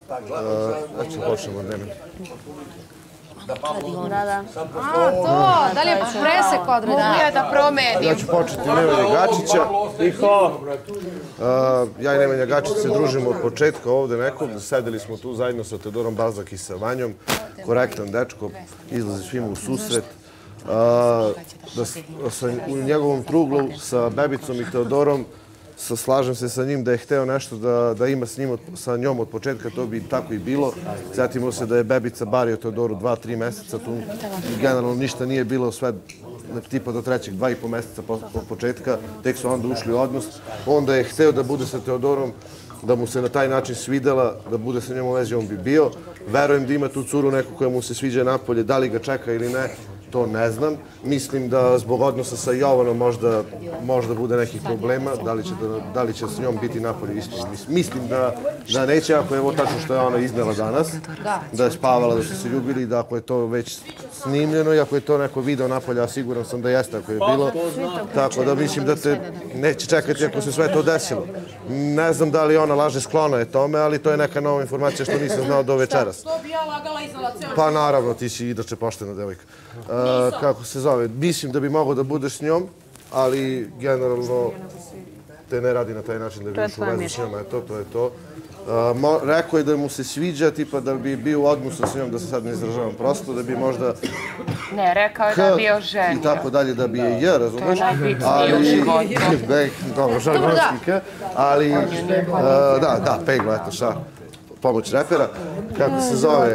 Znači, počnemo od vremena. Da. A, to, da li je presek određen? Mogu da promenim. Ja ću početi Nemanja Gačića. Ja i Nemanja Gačić se družimo od početka ovde nekog. Sedeli smo tu zajedno sa Teodorom Balzak i sa Vanjom. Korektan dečko, izlazi svima u susret. U njegovom truglu sa Bebicom i Teodorom slažem se sa njim da je hteo nešto da ima sa njom od početka, to bi tako i bilo. Sjetimo se da je Bebica bario Teodoru 2-3 meseca, tu generalno ništa nije bilo, sve tipa do trećeg 2,5 meseca od početka, tek su onda ušli u odnos. Onda je hteo da bude sa Teodorom, da mu se na taj način svidela, da bude sa njom u vezi, on bi bio. Verujem da ima tu curu neku koja mu se sviđa napolje, da li ga čeka ili ne, to ne znam. Mislim da zbog odnosa sa Jovanom možda bude nekih problema. Da li će s njom biti napolje isto? Mislim da neće, ako je ovo tačno što je ona iznela danas. Da je spavala, da su se ljubili, da ako je to već snimljeno i ako je to neko video napolje, a siguran sam da jeste ako je bilo. Tako da mislim da te neće čekati ako se sve to desilo. Ne znam da li ona laže, sklona je tome, ali to je neka nova informacija što nisam znao do večeras. Što bi ja lagala iznala cijelo? Pa naravno, ti si inače poštena devojka. Kako se zove, mislim da bi mogao da budeš s njom, ali generalno te ne radi na taj način da bi ušao u vezu s njom, eto, to je to. Rekao je da mu se sviđa, tipa da bi bio u odnosu s njom, da se sad ne izražavam prosto, da bi možda... Ne, rekao je da bi bio ženio. I tako dalje, da bi je, razumeš? To je najbitnije u životu. Dobro, žargonski, ali... Da, Peglo, eto šta, pomoć repera, kako se zove...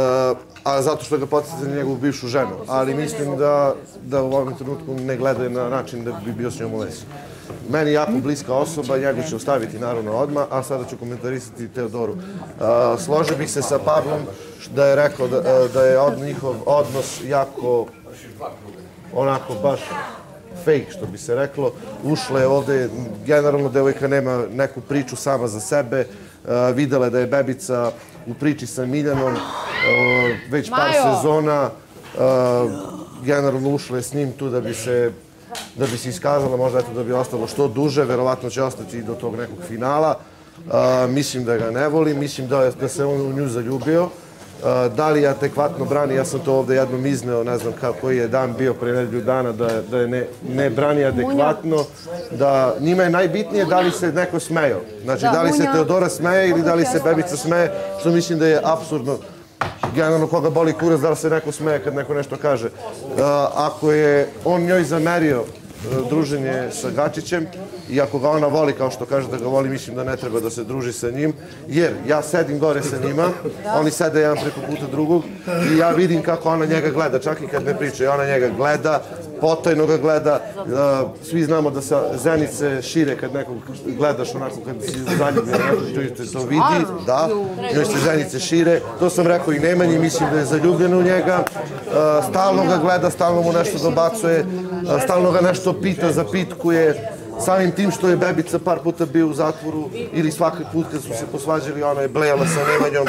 A zato što ga podsjeti na njegovu bivšu ženu. Ali mislim da u ovom trenutku ne gledaju na način da bi bio s njom u vezi. Meni je jako bliska osoba, njega ću ostaviti naravno odmah, a sada ću komentarisati Teodoru. Složio bih se sa Pavlom da je rekao da je njihov odnos jako, onako baš fake, što bi se reklo. Ušla je ovde, generalno devojka nema neku priču sama za sebe. Videla je da je Bebica u priči sa Miljanom već par sezona. Generalno ušla je s njim tu da bi se iskazala, možda eto da bi ostalo što duže, verovatno će ostati i do tog nekog finala. Mislim da ga ne voli, mislim da se on u nju zaljubio. Da li je adekvatno brani, ja sam to ovde jednom izneo, ne znam koji je dan bio pre nedelju dana, da je ne brani adekvatno, da njima je najbitnije da li se neko smejao. Znači, da li se Teodora smeje ili da li se Bebica smeje, što mislim da je apsurdno. Generalno koga boli kurac da li se neko smeje kad neko nešto kaže. Ako je on njoj zamerio druženje sa Gačićem i ako ga ona voli kao što kaže da ga voli, mislim da ne treba da se druži sa njim, jer ja sedim gore sa njima, oni sede jedan preko puta drugog i ja vidim kako ona njega gleda, čak i kad ne priča, ona njega gleda, potajno ga gleda, svi znamo da se zenice šire kad nekog gledaš onako kad si zaljubljen, to vidi, da, njoj se zenice šire, to sam rekao i Nemanji, mislim da je zaljubljen u njega, stalno ga gleda, stalno mu nešto dobacuje, stalno ga nešto pita, zapitkuje, samim tim što je Bebica par puta bio u zatvoru ili svaki put kad su se posvađali, ona je blejala sa Nemanjom,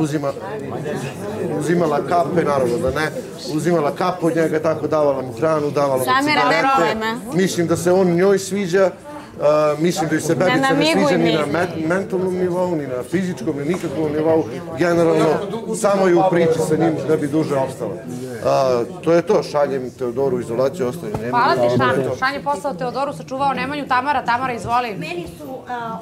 uzimala kape, naravno da ne, uzimala kapu od njega, tako davala mu hranu, davala mu cigarete. Mislim da se on njoj sviđa, mislim da joj se Bebica ne sviđa ni na mentalnom nivou, ni na fizičkom, ni nikakvom nivou. Generalno, samo je u priči sa njim da bi duže opstala. To je to, šaljem Teodoru u izolaciju, ostaje Nemanju. Hvala ti, Šan. Šan je poslao Teodoru, sačuvao Nemanju. Tamara, izvoli. Meni su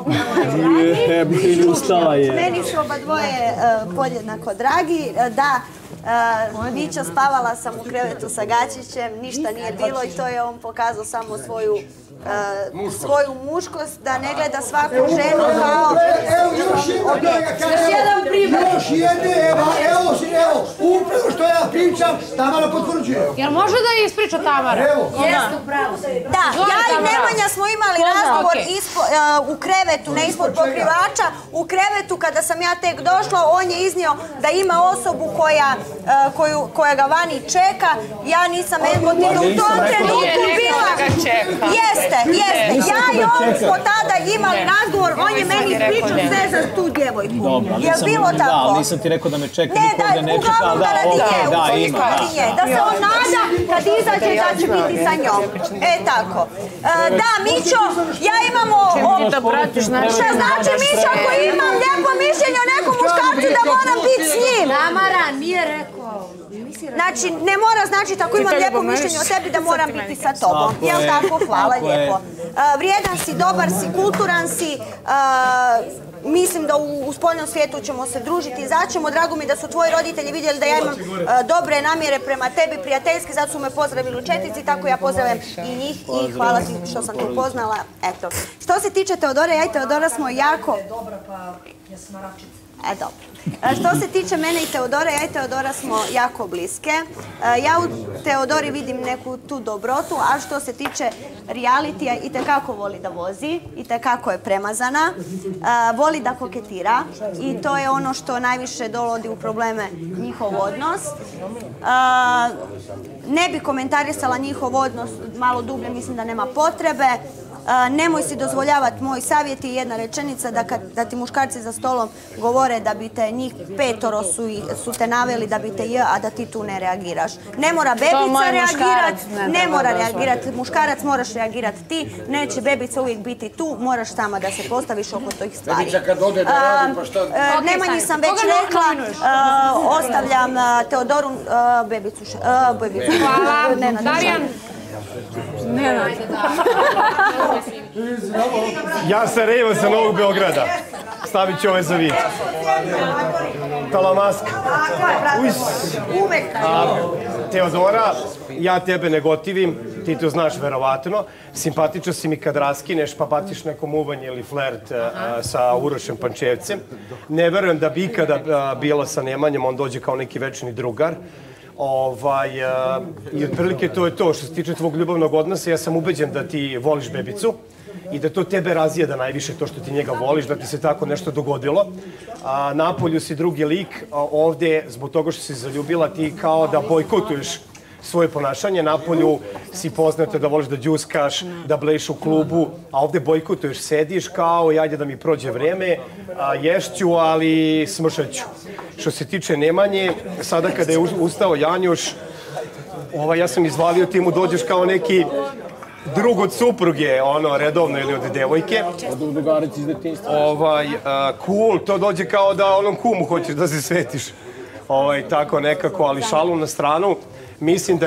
Meni su oba dvoje podjednako dragi. Da, Mića spavala sam u krevetu sa Gačićem, ništa nije bilo i to je on pokazao samo svoju muškost, da ne gleda svaku ženu kao objekt. Još jedan primjer. Još jedne, evo, upravo što ja pričam, Tamara potvrđuje. Jel može da je ispriča Tamara? Jeste upravo. Da, ja i Nemanja smo imali razgovor u krevetu, ne ispod pokrivača, u krevetu kada sam ja tek došla, on je iznio da ima osobu koja ga vani čeka, ja nisam emotivno u tom trenutku bila. Jeste, ja i on smo tada imali razgovor, on je meni ispričao sve za tu djevojku. Je li bilo tako? Da, nisam ti rekao da me čeka, niko ovdje ne čeka. Uglavnom da radi nje, da se on nada kad izađe da će biti sa njom. Tako. Da, Mićo, ja imamo... Šta znači Mićo ako imam neko mišljenje o nekom muškarcu moram biti s njim. Tamara nije rekao. Znači, ne mora značiti ako imam lijepo mišljenje o tebi da moram biti sa tobom. Jel tako? Hvala lijepo. Vrijedan si, dobar si, kulturan si. Mislim da u spoljnom svijetu ćemo se družiti i začemo. Drago mi da su tvoji roditelji vidjeli da ja imam dobre namjere prema tebi, prijateljski, zato su me pozdravili u četici, tako ja pozdravljam i njih i hvala ti što sam te upoznala. Eto. Što se tiče Teodora, ja i Teodora smo jako... Dobra, pa ja sam Aračica. Dobro. Što se tiče mene i Teodora, ja i Teodora smo jako bliske. Ja u Teodori vidim neku tu dobrotu, a što se tiče realitija, itekako voli da vozi, itekako je premazana, voli da koketira i to je ono što najviše dovodi u probleme njihov odnos. Ne bi komentarisala njihov odnos malo dublje, mislim da nema potrebe. Nemoj si dozvoljavati moj savjet i jedna rečenica da ti muškarci za stolom govore da bi te njih 5 su te naveli da bi te a da ti tu ne reagiraš. Ne mora bebica reagirati, ne mora reagirati muškarac, moraš reagirati ti. Neće bebica uvijek biti tu, moraš sama da se postaviš oko tih stvari. Bebica kad ode da radi, pa šta? Nemanji sam već rekla, ostavljam Teodoru bebicu. Hvala, Darijan. Ja sam Revo sa Novog Beograda. Stavit ću ove za vid. Talamaska. Uvek. Teodora, ja tebe ne gotivim, ti to znaš verovatno. Simpatično si mi kad raskineš pa baciš neko muvanje ili flert sa Urošem Pančevcem. Ne verujem da bi ikada bila sa Nemanjom, on dođe kao neki večni drugar. I otprilike to je to. Što se tiče tvog ljubavnog odnosa, ja sam ubeđen da ti voliš bebicu i da to tebe razjeda najviše, to što ti njega voliš, da ti se tako nešto dogodilo. Napolju si drugi lik, ovdje zbog toga što si zaljubila ti kao da bojkotuješ svoje ponašanje. Napolju si poznata da voliš da džuskaš, da bleješ u klubu, a ovdje bojkotuješ, sediš kao i ajde da mi prođe vreme, ješću, ali smršaću. Što se tiče Nemanje, sada kada je ustao Janjuš, ja sam izvalio, ti mu dođeš kao neki drug od supruge, redovno ili od devojke. Od drugarici iz detinjstva. Cool, to dođe kao da onom kumu hoćeš da se svetiš. Tako nekako, ali šalu na stranu. Mislim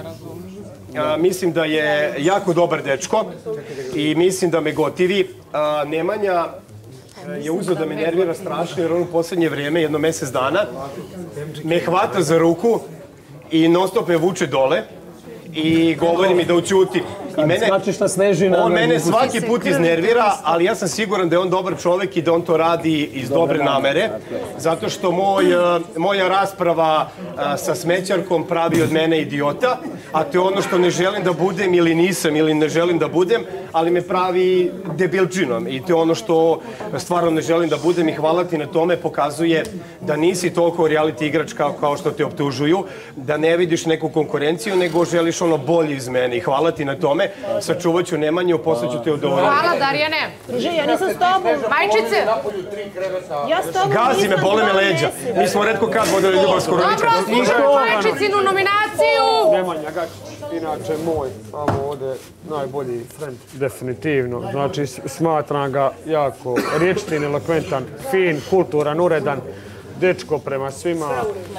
da je jako dobar dečko i mislim da me gotivi. Nemanja je uzeo da me nervira strašno jer on u posljednje vrijeme, jedno mjesec dana, me hvata za ruku i non stop me vuče dole i govori mi da ućutim. On mene svaki put iznervira, ali ja sam siguran da je on dobar čovjek i da on to radi iz dobre namere. Zato što moja rasprava sa smećarkom pravi od mene idiota, a to je ono što ne želim da budem ili nisam ili ne želim da budem, ali me pravi debilčinom. I to je ono što stvarno ne želim da budem i hvala ti na tome, pokazuje da nisi toliko reality igrač kao što te optužuju, da ne vidiš neku konkurenciju, nego želiš ono bolje iz mene i hvala ti na tome. Sačuvat ću Nemanju, poslaću Teodoru. Hvala, Darijane. Druže, ja nisam s tobom. Majčice. Ja s tobom Gazi me, bole me leđa. Mi smo retko kad vodili ljubavsku roditelju. Dobro, slušaj Majčicinu nominaciju. Nemanja Gačić, inače moj, ovdje najbolji friend, definitivno. Znači, smatram ga jako riječitin, elokventan, fin, kulturan, uredan, dečko prema svima.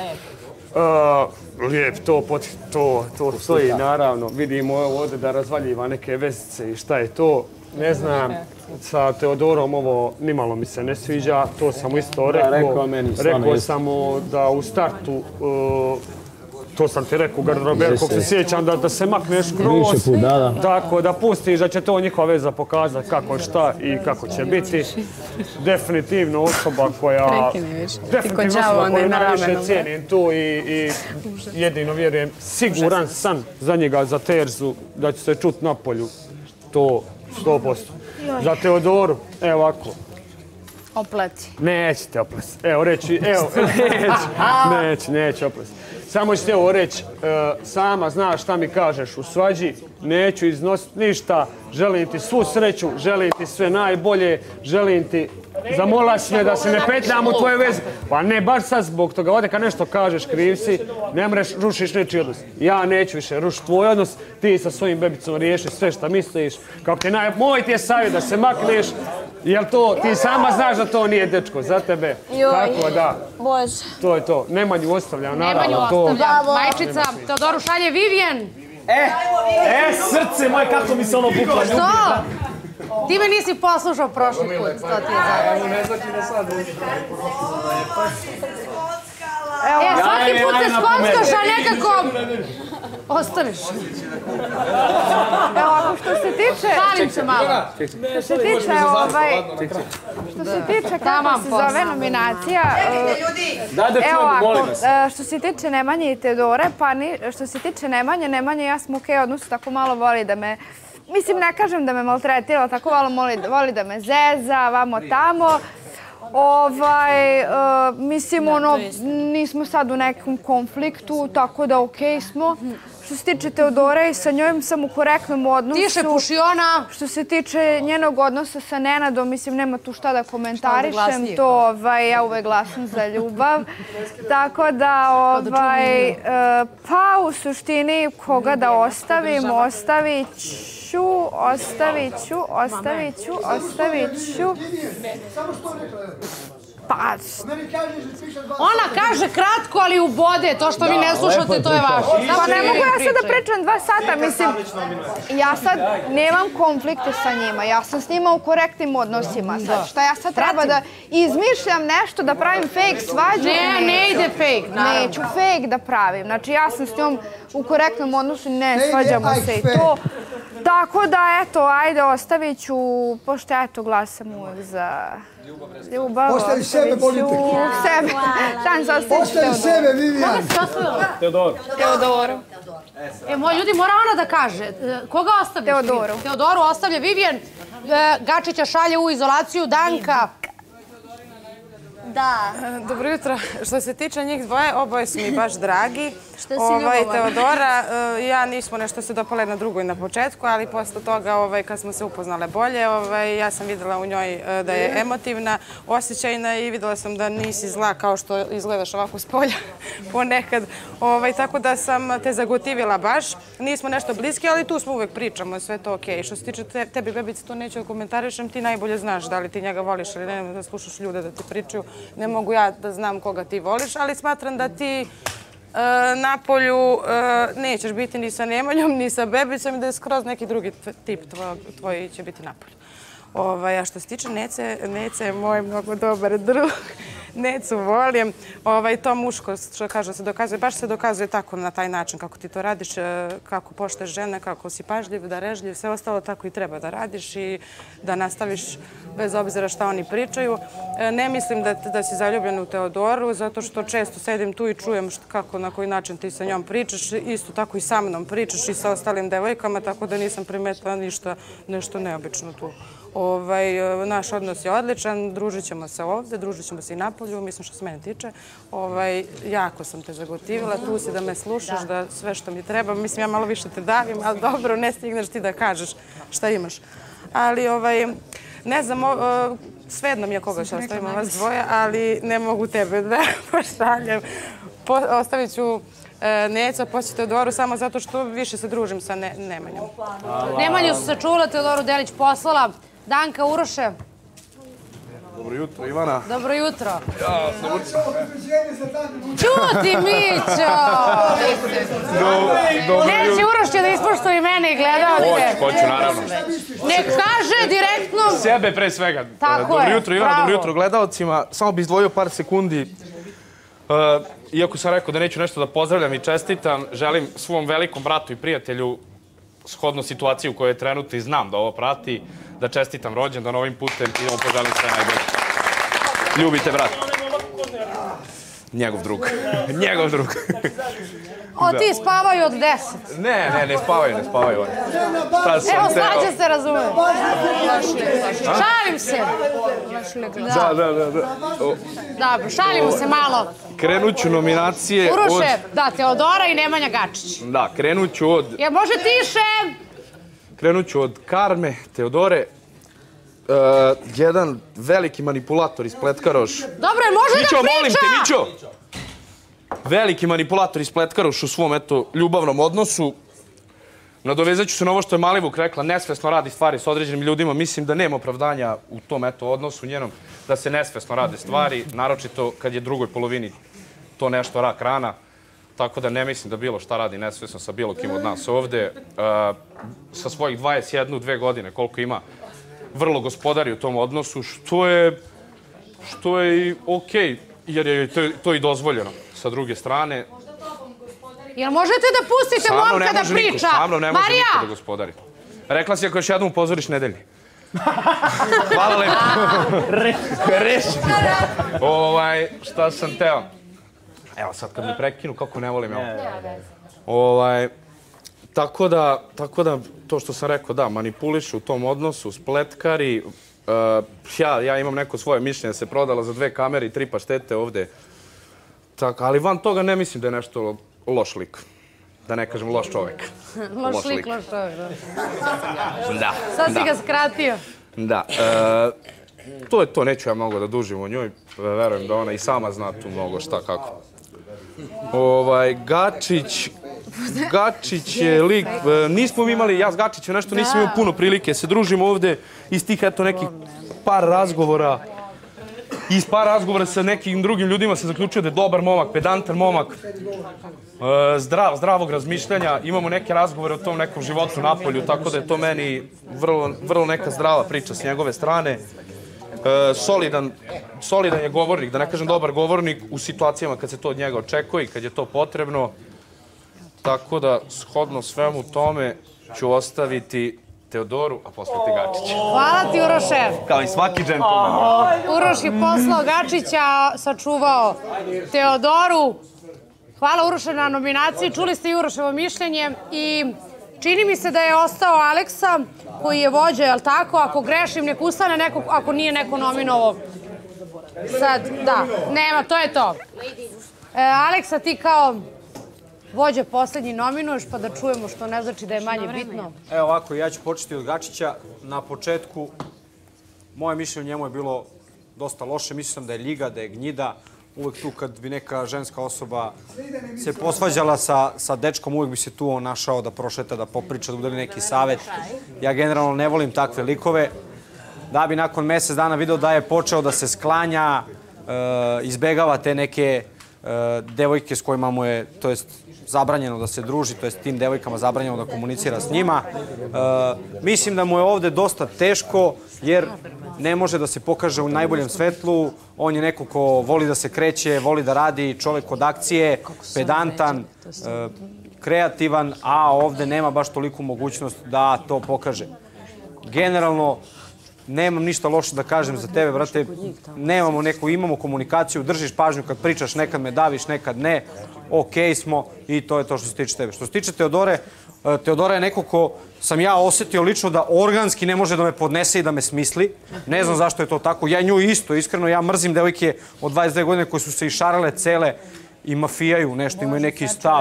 Lijep, to stoji, naravno. Vidimo ovdje da razvaljiva neke vezice i šta je to. Ne znam, sa Teodorom ovo nimalo mi se ne sviđa, to sam isto rekao. Rekao sam mu da u startu, to sam ti rekao, garderober, kog se sjećam, da se makneš kroz, tako da pustiš da će to njihova veza pokazati kako šta i kako će biti. Definitivno osoba koja najviše cijenim tu i jedino vjerujem, siguran sam za njega, za Terzu, da će se čuti na polju. To 100%. Za Teodoru, evo ovako. Opleti. Nećete opleti. Evo reći, neće opleti. Samo ću ti ovo reći, sama znaš šta mi kažeš u svađi, neću iznositi ništa, želim ti svu sreću, želim ti sve najbolje, želim ti Zamolila si me da se ne petljam u tvoje veze. Pa ne, baš sad zbog toga. Ovdje kad nešto kažeš, kriv si, ne mreš, rušiš nečiji odnos. Ja neću više rušiti tvoj odnos, ti sa svojim bebicom riješi sve šta misliš. Moj ti je savjet da se makneš, jel to, ti sama znaš da to nije dečko za tebe. Tako da. Bože. To je to. Nemanju ostavljam, naravno. Nemanju ostavljam. Majčica, Teodoru šalje Vivian. Srce moje, kako mi se ono bukla ljubi. Što? Ti me nisi poslušao prošli put, to ti je zapravo. Ne znači da sad Svaki put se skockaš, a nekako ostaneš. Evo, ako što se tiče... Šalim se malo. Što se tiče kako se zove nominacija... Evo, što se tiče Nemanje i Teodore, pa što se tiče Nemanje, ja sam okej odnosu, tako malo voli da me... Mislim, ne kažem da me maltretira, tako malo voli da me zeza, vamo tamo. Mislim, nismo sad u nekom konfliktu, tako da okej smo. Što se tiče Teodore i sa njom sam u korektnom odnosu. Tiše pušiona. Što se tiče njenog odnosa sa Nenadom, mislim, nema tu šta da komentarišem. To, ja uvek glasam za ljubav. Tako da, pa u suštini koga da ostavim, ostavit ću. Pa... Ona kaže kratko, ali ubode. To što vi ne slušate, to je vaše. Pa ne mogu ja sad da pričam 2 sata, mislim, ja sad nemam konflikte sa njima, ja sam s njima u korektnim odnosima. Sad šta ja sad treba da izmišljam nešto, da pravim fake svađu? Ne ide fake, naravno. Neću fake da pravim, znači ja sam s njom u korektnom odnosu, ne svađamo se i to. Tako da, eto, ajde, ostavit ću, pošto ja to glasam uvek za ljubav, ostavi sebe, politiku. Sebe. Sam se ostavit ću Teodoru. Ostavi sebe, Vivian. Koga si ostavila? Teodoru. Moj ljudi, mora ona da kaže. Koga ostavljaš? Teodoru. Teodoru ostavlja Vivian. Gačića šalje u izolaciju. Danka. Da. Dobro jutro. Što se tiče njih dvoje, oboje su mi baš dragi. Što si ljubavan? Teodora, ja nismo nešto se dopale na drugoj na početku, ali posle toga kad smo se upoznale bolje, ja sam videla u njoj da je emotivna, osjećajna i videla sam da nisi zla kao što izgledaš ovako s polja ponekad. Tako da sam te zagotivila baš. Nismo nešto bliski, ali tu smo uvek pričamo, sve to okej. Što se tiče tebi, bebice, to neću da komentarišem, ti najbolje znaš da li ti njega voliš ili ne, da slušaš ljude da ti pričaju. Ne mogu ja da znam koga ti voliš, ali smatram da ti na polju nećeš biti ni sa Nemanjom, ni sa bebicom i da je skroz neki drugi tip tvoj će biti na polju. A što se tiče Nece je moj mnogo dobar drug. Necu volim. To muško, što kaže, se dokazuje, baš se dokazuje tako na taj način kako ti to radiš, kako pošteš žene, kako si pažljiv, darežljiv, sve ostalo tako i treba da radiš i da nastaviš bez obzira šta oni pričaju. Ne mislim da si zaljubljen u Teodoru, zato što često sedim tu i čujem kako, na koji način ti sa njom pričaš, isto tako i sa mnom pričaš i sa ostalim devojkama, tako da nisam primetila nešto neobično tu. Naš odnos je odličan, družit ćemo se ovde, družit ćemo se i napolju, mislim što se mene tiče. Jako sam te zagotivila, tu si da me slušaš, da sve što mi treba, mislim ja malo više te davim, ali dobro, ne stigneš ti da kažeš šta imaš. Ali, ne znam, svejedno mi je koga će ostavimo vas dvoje, ali ne mogu tebe da pošaljem. Ostavit ću Neca, poslije Teodoru, samo zato što više se družim sa Nemanjom. Nemanju su se čula, Teodoru Delić poslala. Danka, Uroše. Dobro jutro, Ivana. Dobro jutro. Ja sam učin. Čuti, Mićo! Neće Uroše da ispoštuje mene i gledalce. Hoću, naravno. Ne kaže direktno. Sebe pre svega. Tako je, dobro jutro, Ivana, dobro jutro gledalcima. Samo bih izdvojio par sekundi. Iako sam rekao da neću nešto da pozdravljam i čestitam, želim svom velikom bratu i prijatelju, shodno situaciju u kojoj je trenutno i znam da ovo prati, da čestitam rođendan ovim putem i da mu poželim sve najbolje. Ljubite, brat. Njegov drug. Njegov drug. Ti spavaju od 10. Ne spavaju oni. Evo, Slađa se razume. Šalim se. Da. Dobro, šalimo se malo. Krenut ću nominacije od... Uroše, da, Teodora i Nemanja Gačić. Da, krenut ću od... Može tiše? Krenut ću od Karme, Teodore, jedan veliki manipulator iz Spletkaroš. Dobro, može da priča! Molim te, Mićo! Veliki manipulator iz Spletkaroš u svom, ljubavnom odnosu. Nadovezat ću se na ovo što je Malivuk rekla, nesvesno radi stvari s određenim ljudima. Mislim da nema opravdanja u tom, odnosu njenom, da se nesvesno rade stvari, naročito kad je drugoj polovini to nešto rak rana. Tako da ne mislim da bilo šta radi nesvesno sa bilo kim od nas ovde. Sa svojih 21-2 godine, koliko ima, vrlo gospodari u tom odnosu, što je i okej, jer je to i dozvoljeno sa druge strane. Jel možete da pustite momka da priča? Sa mnom ne može niko da gospodari. Rekla si ako još jednom upozoriš nedeljni. Hvala lepo. Reši. Šta sam teo? Evo sad kad me prekinu, kako ne volim ovo. Tako da, to što sam rekao, da, manipulišu u tom odnosu, spletkari. Ja imam neko svoje mišljenje, se prodala za 2 kamere i 3 paštete ovde. Ali van toga ne mislim da je nešto loš lik. Da ne kažem loš čovek. Loš lik, loš čovek, da. Sad si ga skratio. Da. To je to, neću ja mnogo da dužim o njoj. Verujem da ona i sama zna tu mnogo šta kako. Gačić je lik, nismo mi imali, ja s Gačićem nešto nisam imao puno prilike, se družimo ovde iz tih nekih par razgovora. Iz par razgovora sa nekim drugim ljudima se zaključio da je dobar momak, pedantan momak, zdravog razmišljanja. Imamo neke razgovore o tom nekom životu napolju, tako da je to meni vrlo neka zdrava priča s njegove strane. Solidan je govornik, da ne kažem dobar govornik u situacijama kad se to od njega očekuje i kad je to potrebno. Tako da, shodno svemu tome, ću ostaviti Teodoru, a posle ti Gačića. Hvala ti, Uroše. Kao i svaki džentlmen. Uroš je poslao Gačića, sačuvao Teodoru. Hvala Uroše na nominaciji. Čuli ste i Uroševo mišljenje i čini mi se da je ostao Aleksa, koji je vođa, jel tako? Ako grešim, nek ustane neko, ako nije neko nominovao. Sad, da, nema, to je to. Aleksa, ti kao vođa poslednji nominuješ, pa da čujemo što ne znači da je manje bitno. Evo ovako, ja ću početi od Gačića. Na početku, moje mišljenje o njemu je bilo dosta loše. Mislim da je ljiga, da je gnjida. Uvek tu kad bi neka ženska osoba se posvađala sa dečkom, uvek bi se tu on našao da prošeta, da popriča, da udeli neki savet. Ja generalno ne volim takve likove. Da bi nakon mesec dana video da je počeo da se sklanja, izbegava te neke devojke s kojima mu je, to jest zabranjeno da se druži, to jest tim devojkama zabranjeno da komunicira s njima. Mislim da mu je ovde dosta teško, jer ne može da se pokaže u najboljem svetlu. On je neko ko voli da se kreće, voli da radi, čovek od akcije, pedantan, kreativan, a ovde nema baš toliku mogućnost da to pokaže. Generalno, nemam ništa loše da kažem za tebe, brate. Imamo komunikaciju, držiš pažnju kad pričaš, nekad me daviš, nekad ne. Okej smo i to je to što se tiče tebe. Što se tiče Teodore, Teodora je neko ko sam ja osetio lično da organski ne može da me podnese i da me smisli. Ne znam zašto je to tako. Ja nju isto, iskreno, ja mrzim devojke od 22 godine koje su se išarale cele i mafijaju nešto, imaju neki stav.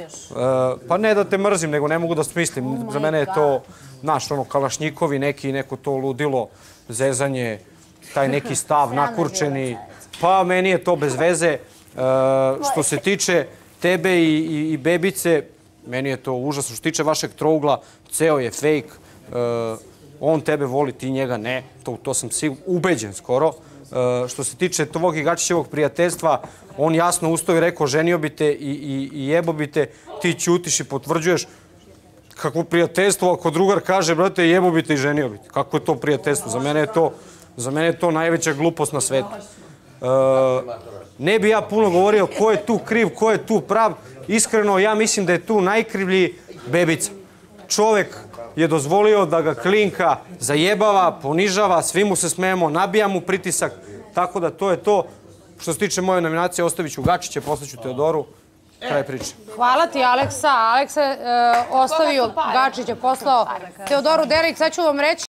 Pa ne da te mrzim, nego ne mogu da smislim. Za mene je to, znaš, kalašnjikovi neki, neko to ludilo, zezanje, taj neki stav nakurčeni. Pa meni je to bez veze. Što se tiče tebe i bebice, meni je to užasno. Što se tiče vašeg trougla, ceo je fejk. On tebe voli, ti njega ne. To sam ubeđen skoro. Što se tiče tvog i Gačićevog prijateljstva, on jasno ustao i rekao ženio bi te i jebo bi te, ti ćutiš i potvrđuješ. Kako prijateljstvo ako drugar kaže, brate, jebo bi te i ženio bi te. Kako je to prijateljstvo? Za mene je to najveća glupost na svetu. Ne bi ja puno govorio ko je tu kriv, ko je tu prav. Iskreno, ja mislim da je tu najkrivlji Bebica. Čovek je dozvolio da ga Klinka zajebava, ponižava, svi mu se smejemo, nabija mu pritisak. Tako da to je to. Što se tiče moje nominacije, ostavit ću Gačića, poslaću Teodoru. Kraj priče. Hvala ti, Aleksa. Aleksa je ostavio Gačića, poslao Teodoru Delić. Sad ću vam reći